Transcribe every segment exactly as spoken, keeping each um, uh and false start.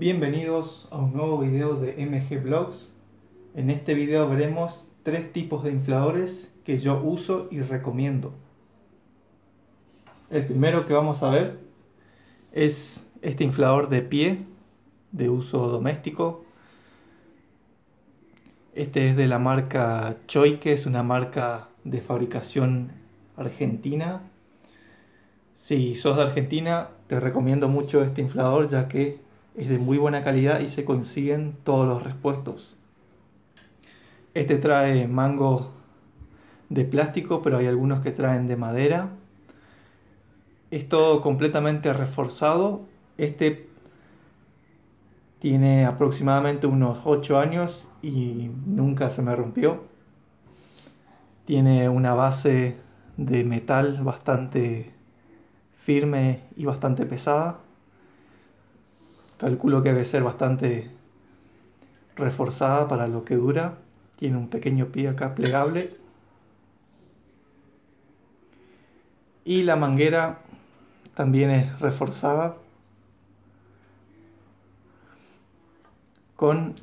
Bienvenidos a un nuevo video de M G Vlogs. En este video veremos tres tipos de infladores que yo uso y recomiendo. El primero que vamos a ver es este inflador de pie de uso doméstico. Este es de la marca Choique, es una marca de fabricación argentina. Si sos de Argentina, te recomiendo mucho este inflador, ya que es de muy buena calidad y se consiguen todos los repuestos. Este trae mangos de plástico, pero hay algunos que traen de madera. Es todo completamente reforzado. Este tiene aproximadamente unos ocho años y nunca se me rompió. Tiene una base de metal bastante firme y bastante pesada. Calculo que debe ser bastante reforzada para lo que dura. Tiene un pequeño pie acá plegable. Y la manguera también es reforzada con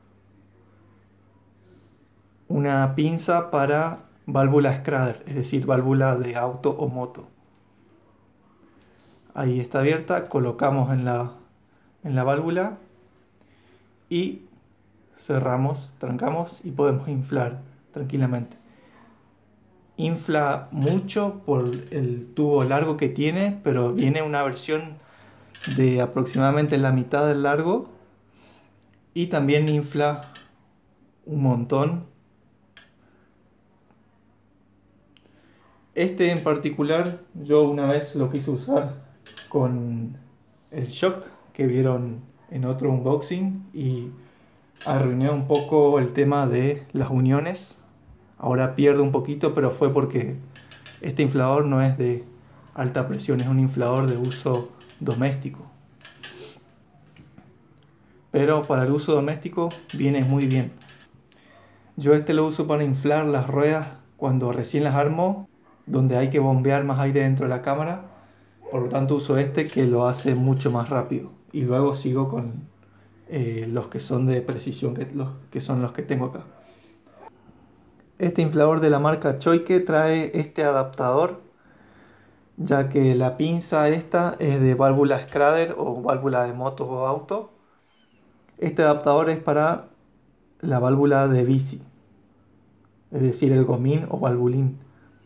una pinza para válvula Schrader, es decir, válvula de auto o moto. Ahí está abierta, colocamos en la, en la válvula y cerramos, trancamos y podemos inflar tranquilamente. Infla mucho por el tubo largo que tiene, pero viene una versión de aproximadamente la mitad del largo y también infla un montón. Este en particular yo una vez lo quise usar con el shock que vieron en otro unboxing y arruiné un poco el tema de las uniones. Ahora pierdo un poquito, pero fue porque este inflador no es de alta presión, es un inflador de uso doméstico. Pero para el uso doméstico viene muy bien. Yo este lo uso para inflar las ruedas cuando recién las armo, donde hay que bombear más aire dentro de la cámara. Por lo tanto uso este que lo hace mucho más rápido. Y luego sigo con eh, los que son de precisión, que, los, que son los que tengo acá. Este inflador de la marca Choique trae este adaptador, ya que la pinza esta es de válvula Schrader o válvula de moto o auto. Este adaptador es para la válvula de bici, es decir, el gomín o valvulín.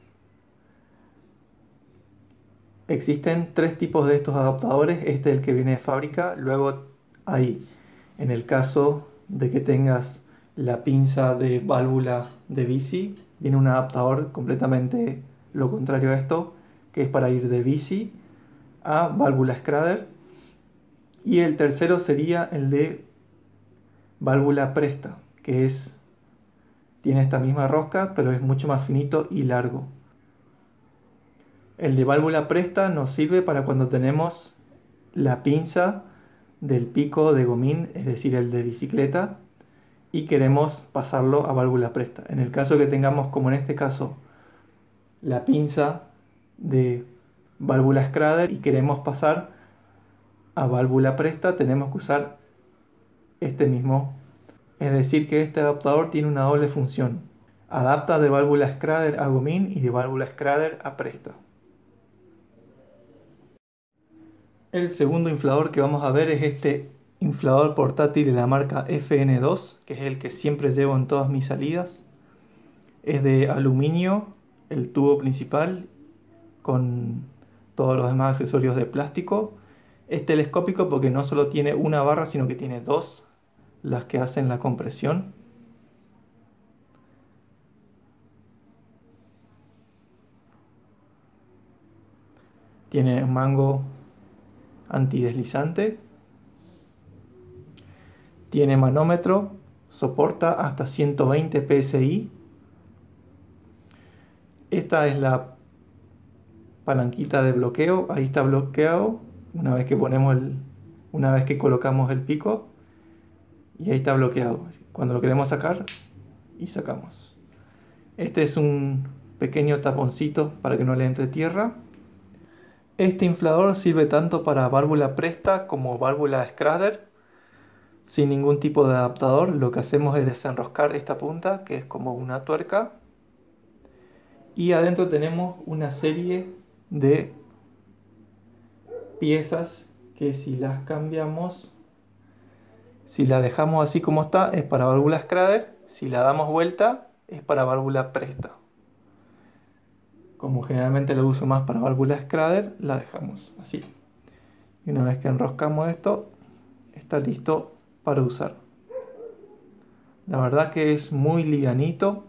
Existen tres tipos de estos adaptadores. Este es el que viene de fábrica. Luego hay, en el caso de que tengas la pinza de válvula de bici, viene un adaptador completamente lo contrario a esto, que es para ir de bici a válvula Schrader. Y el tercero sería el de válvula Presta, que es tiene esta misma rosca, pero es mucho más finito y largo. El de válvula Presta nos sirve para cuando tenemos la pinza del pico de gomín, es decir, el de bicicleta, y queremos pasarlo a válvula Presta. En el caso que tengamos, como en este caso, la pinza de válvula Schrader y queremos pasar a válvula Presta, tenemos que usar este mismo. Es decir, que este adaptador tiene una doble función. Adapta de válvula Schrader a gomín y de válvula Schrader a Presta. El segundo inflador que vamos a ver es este inflador portátil de la marca F N dos, que es el que siempre llevo en todas mis salidas. Es de aluminio el tubo principal con todos los demás accesorios de plástico. Es telescópico porque no solo tiene una barra, sino que tiene dos, las que hacen la compresión. Tiene un mango antideslizante. Tiene manómetro, soporta hasta ciento veinte P S I. Esta es la palanquita de bloqueo, ahí está bloqueado una vez que ponemos el, una vez que colocamos el pico, y ahí está bloqueado. Cuando lo queremos sacar, y sacamos. Este es un pequeño taponcito para que no le entre tierra. Este inflador sirve tanto para válvula Presta como válvula Schrader. sin ningún tipo de adaptador. Lo que hacemos es desenroscar esta punta, que es como una tuerca, y adentro tenemos una serie de piezas que si las cambiamos, si la dejamos así como está, es para válvula Schrader. Si la damos vuelta, es para válvula Presta. Como generalmente lo uso más para válvula Schrader, la dejamos así. Y una vez que enroscamos esto, está listo para usar. La verdad que es muy livianito.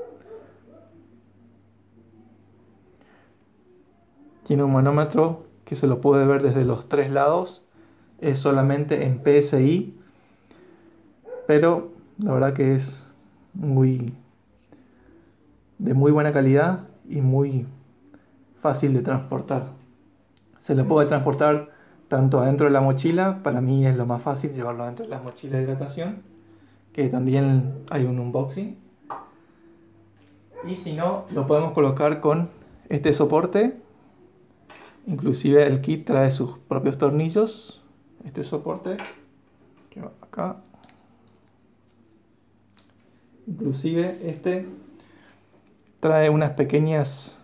Tiene un manómetro que se lo puede ver desde los tres lados. Es solamente en P S I, pero la verdad que es muy de muy buena calidad y muy fácil de transportar. Se le puede transportar tanto adentro de la mochila. Para mí es lo más fácil llevarlo adentro de la mochila de hidratación, que también hay un unboxing. Y si no, lo podemos colocar con este soporte. Inclusive el kit trae sus propios tornillos. Este soporte que va acá. Inclusive este trae unas pequeñas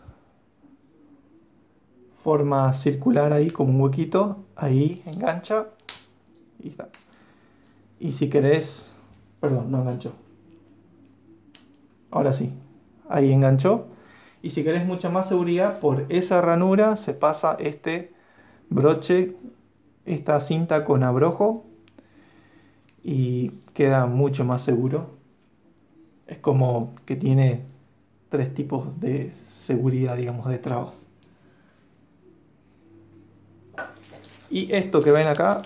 formas circular ahí, como un huequito. Ahí engancha y está. Y si querés, perdón, no enganchó. Ahora sí, ahí enganchó. Y si querés mucha más seguridad, por esa ranura se pasa este broche, esta cinta con abrojo, y queda mucho más seguro. Es como que tiene tres tipos de seguridad, digamos, de trabas. Y esto que ven acá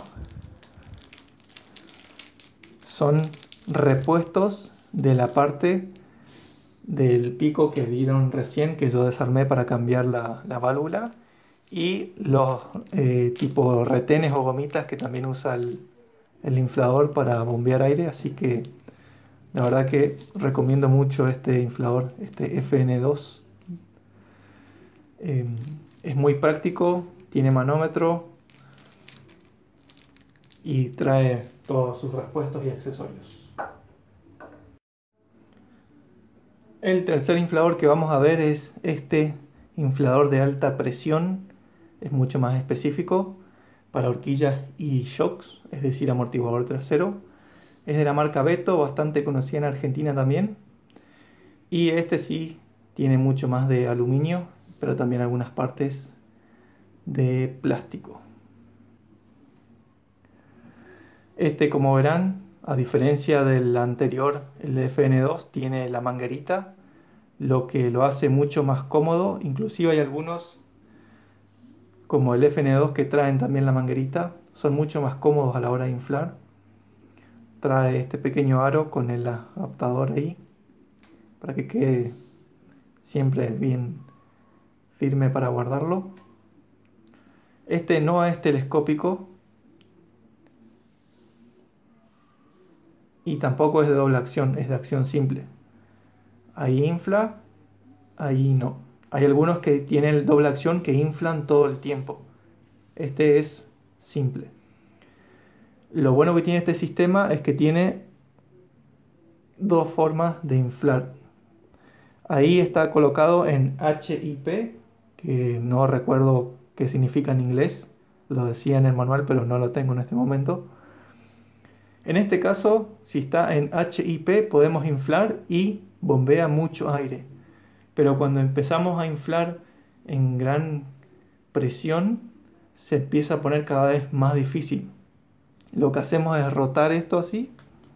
son repuestos de la parte del pico que vieron recién, que yo desarmé para cambiar la, la válvula, y los eh, tipo retenes o gomitas que también usa el, el inflador para bombear aire. Así que la verdad que recomiendo mucho este inflador, este F N dos. Eh, es muy práctico, tiene manómetro y trae todos sus repuestos y accesorios. El tercer inflador que vamos a ver es este inflador de alta presión. Es mucho más específico para horquillas y shocks, es decir, amortiguador trasero. Es de la marca Beto, bastante conocida en Argentina también. Y este sí tiene mucho más de aluminio, pero también algunas partes de plástico. Este, como verán, a diferencia del anterior, el F N dos tiene la manguerita, lo que lo hace mucho más cómodo. Inclusive hay algunos, como el F N dos, que traen también la manguerita, son mucho más cómodos a la hora de inflar. Trae este pequeño aro con el adaptador ahí, para que quede siempre bien firme para guardarlo. Este no es telescópico y tampoco es de doble acción, es de acción simple. Ahí infla, ahí no. Hay algunos que tienen doble acción que inflan todo el tiempo. Este es simple. Lo bueno que tiene este sistema es que tiene dos formas de inflar. Ahí está colocado en H I P, que no recuerdo qué significa en inglés. Lo decía en el manual, pero no lo tengo en este momento. En este caso, si está en H I P, podemos inflar y bombea mucho aire. Pero cuando empezamos a inflar en gran presión, se empieza a poner cada vez más difícil. Lo que hacemos es rotar esto así.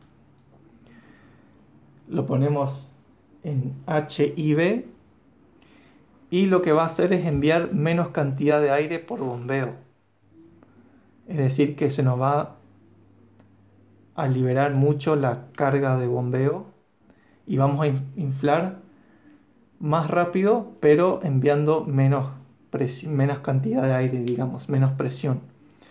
Lo ponemos en H I V y lo que va a hacer es enviar menos cantidad de aire por bombeo. Es decir, que se nos va a liberar mucho la carga de bombeo y vamos a inflar más rápido, pero enviando menos, menos cantidad de aire, digamos, menos presión.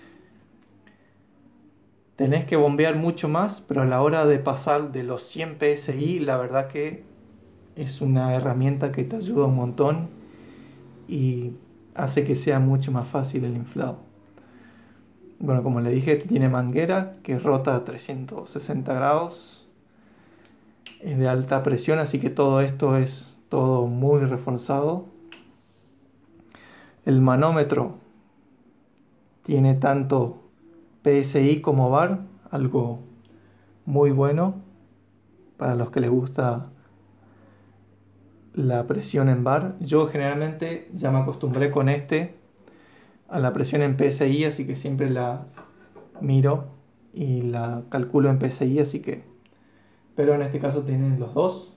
Tenés que bombear mucho más, pero a la hora de pasar de los cien P S I, la verdad que es una herramienta que te ayuda un montón y hace que sea mucho más fácil el inflado. Bueno, como le dije, tiene manguera que rota a trescientos sesenta grados. Es de alta presión, así que todo esto es todo muy reforzado. El manómetro tiene tanto P S I como bar, algo muy bueno para los que les gusta la presión en bar. Yo generalmente ya me acostumbré con este a la presión en P S I, así que siempre la miro y la calculo en P S I, así que, pero en este caso tienen los dos.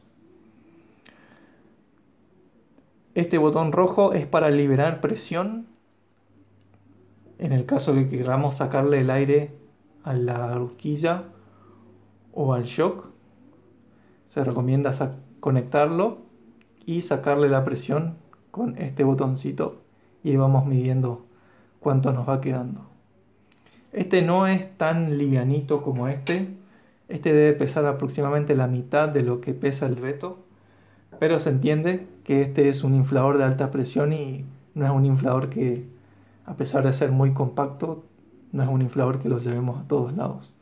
Este botón rojo es para liberar presión en el caso de que queramos sacarle el aire a la horquilla o al shock. Se recomienda conectarlo y sacarle la presión con este botoncito y vamos midiendo cuánto nos va quedando. Este no es tan livianito como este. Este debe pesar aproximadamente la mitad de lo que pesa el Veto, pero se entiende que este es un inflador de alta presión y no es un inflador que, a pesar de ser muy compacto, no es un inflador que lo llevemos a todos lados.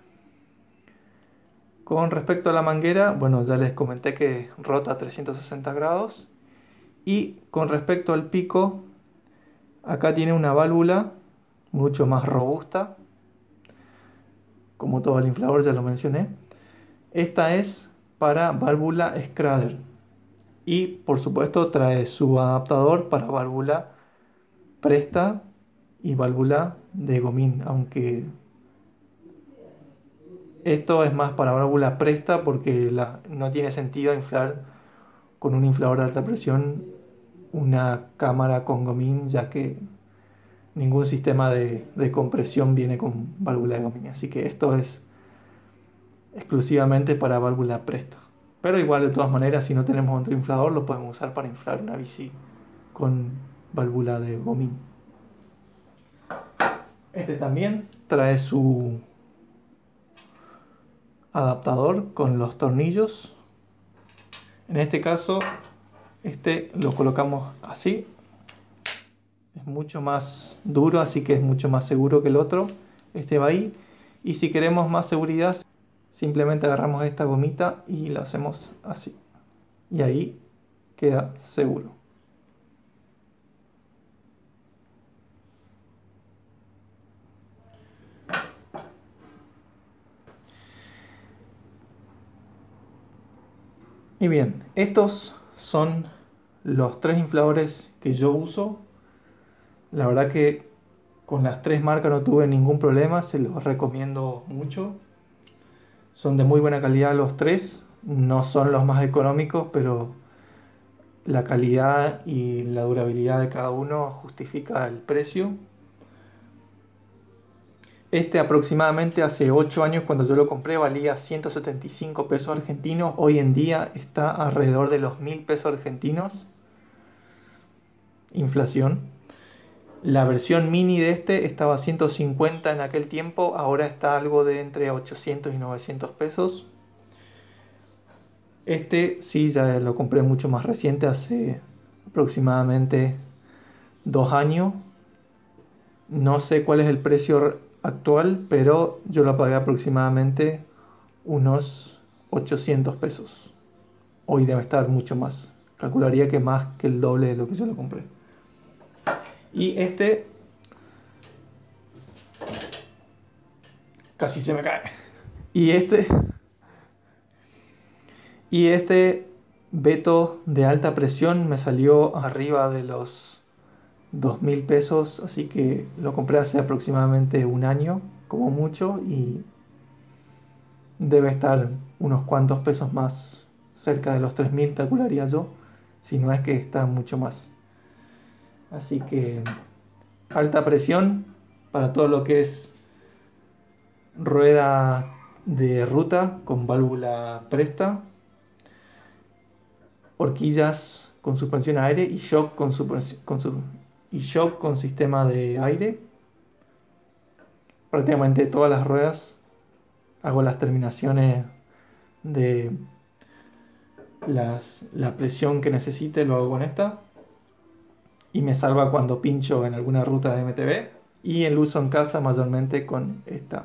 Con respecto a la manguera, bueno, ya les comenté que rota a trescientos sesenta grados. Y con respecto al pico, acá tiene una válvula mucho más robusta. Como todo el inflador, ya lo mencioné. Esta es para válvula Schrader. Y por supuesto trae su adaptador para válvula Presta y válvula de Gomín, aunque esto es más para válvula Presta porque la, no tiene sentido inflar con un inflador de alta presión una cámara con Gomín, ya que ningún sistema de, de compresión viene con válvula de Gomín, así que esto es exclusivamente para válvula Presta. Pero igual, de todas maneras, si no tenemos otro inflador, lo podemos usar para inflar una bici con válvula de Gomín. Este también trae su adaptador con los tornillos. En este caso, este lo colocamos así. Es mucho más duro, así que es mucho más seguro que el otro. Este va ahí. Y si queremos más seguridad, simplemente agarramos esta gomita y la hacemos así. Y ahí queda seguro. Y bien, estos son los tres infladores que yo uso. La verdad que con las tres marcas no tuve ningún problema, se los recomiendo mucho. Son de muy buena calidad los tres, no son los más económicos, pero la calidad y la durabilidad de cada uno justifica el precio. Este aproximadamente hace ocho años cuando yo lo compré valía ciento setenta y cinco pesos argentinos, hoy en día está alrededor de los mil pesos argentinos. Inflación. La versión mini de este estaba a ciento cincuenta en aquel tiempo, ahora está algo de entre ochocientos y novecientos pesos. Este sí, ya lo compré mucho más reciente, hace aproximadamente dos años. No sé cuál es el precio actual, pero yo lo pagué aproximadamente unos ochocientos pesos. Hoy debe estar mucho más. Calcularía que más que el doble de lo que yo lo compré. Y este casi se me cae. Y este y este Veto de alta presión me salió arriba de los dos mil pesos, así que lo compré hace aproximadamente un año, como mucho, y debe estar unos cuantos pesos más, cerca de los tres mil calcularía yo, si no es que está mucho más. Así que alta presión para todo lo que es rueda de ruta con válvula Presta, horquillas con suspensión a aire y shock con, con, su, y shock con sistema de aire. Prácticamente todas las ruedas hago las terminaciones de las, la presión que necesite, lo hago con esta y me salva cuando pincho en alguna ruta de M T B y el uso en casa mayormente con esta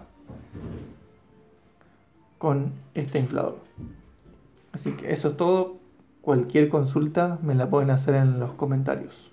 con este inflador. Así que eso es todo. Cualquier consulta me la pueden hacer en los comentarios.